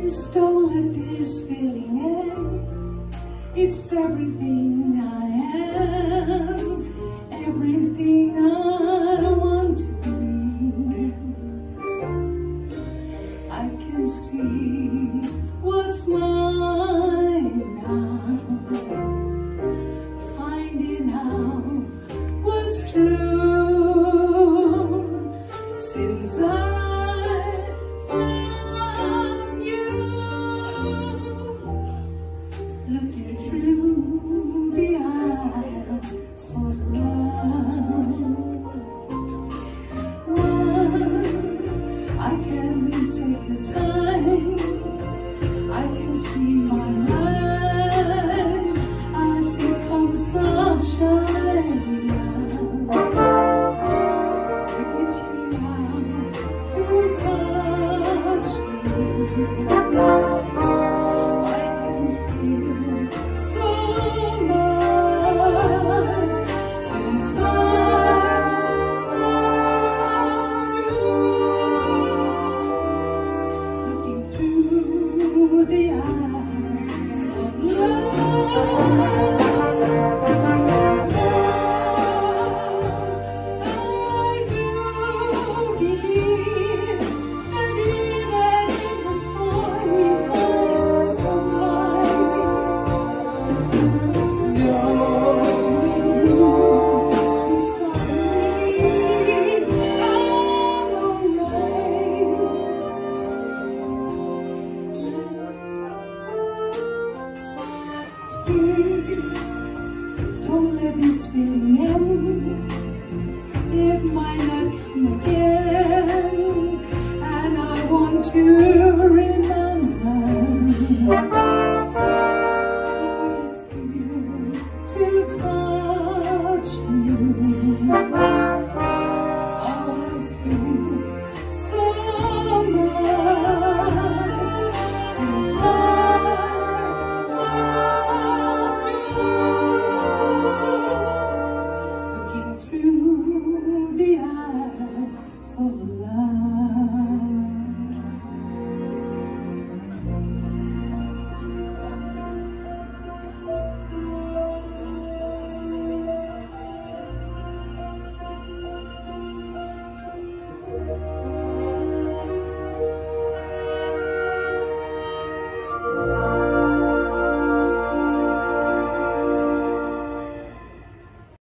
Please don't let this feeling end. It's everything I am, everything I want to be. I can see what's mine now, finding out what's true. Since I found you, looking through the eyes of love. One, I can take the time, I can see my life as it comes sunshine. I can feel so much since I found you, looking through the eyes of love. Don't let this feeling end. It might not come again, and I want to